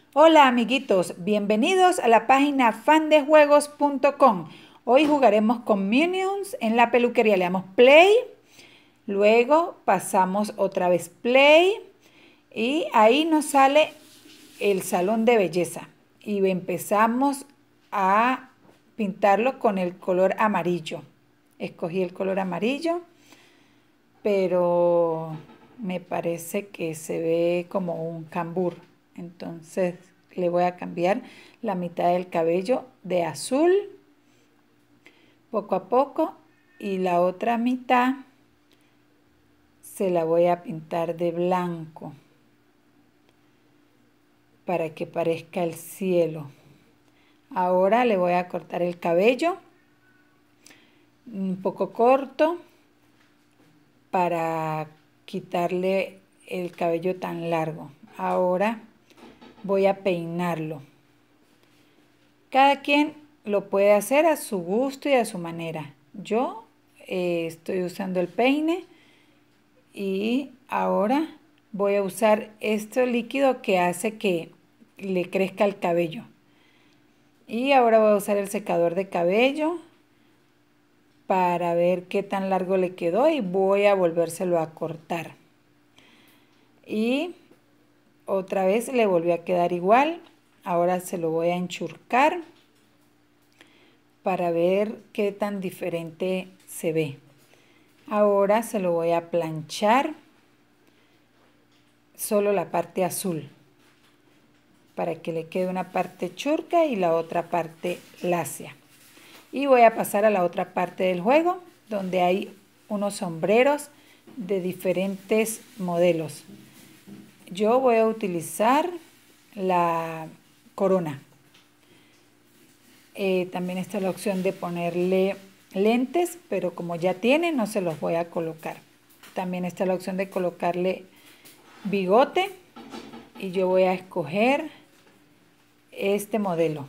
Hola amiguitos, bienvenidos a la página fandejuegos.com. Hoy jugaremos con Minions en la peluquería. Le damos play, luego pasamos otra vez play y ahí nos sale el salón de belleza. Y empezamos a pintarlo con el color amarillo. Escogí el color amarillo, pero me parece que se ve como un cambur. Entonces le voy a cambiar la mitad del cabello de azul poco a poco y la otra mitad se la voy a pintar de blanco para que parezca el cielo. Ahora le voy a cortar el cabello un poco corto para quitarle el cabello tan largo. Ahora voy a peinarlo. Cada quien lo puede hacer a su gusto y a su manera. Yo estoy usando el peine y ahora voy a usar este líquido que hace que le crezca el cabello. Y ahora voy a usar el secador de cabello para ver qué tan largo le quedó y voy a volvérselo a cortar. Y otra vez le volvió a quedar igual. Ahora se lo voy a enchurcar para ver qué tan diferente se ve. Ahora se lo voy a planchar solo la parte azul para que le quede una parte churca y la otra parte lacia. Y voy a pasar a la otra parte del juego donde hay unos sombreros de diferentes modelos. Yo voy a utilizar la corona. También está la opción de ponerle lentes, pero como ya tiene, no se los voy a colocar. También está la opción de colocarle bigote y yo voy a escoger este modelo.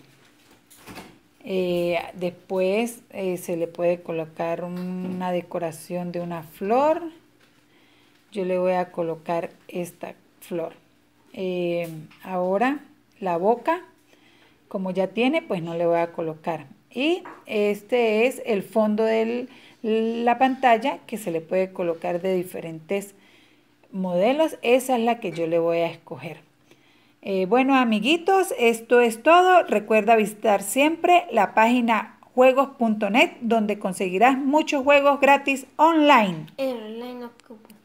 Después se le puede colocar una decoración de una flor. Yo le voy a colocar esta flor. Ahora la boca, como ya tiene, pues no le voy a colocar. Y este es el fondo de la pantalla que se le puede colocar de diferentes modelos. Esa es la que yo le voy a escoger. Bueno, amiguitos, esto es todo. Recuerda visitar siempre la página juegos.net donde conseguirás muchos juegos gratis online. En online no ocupo.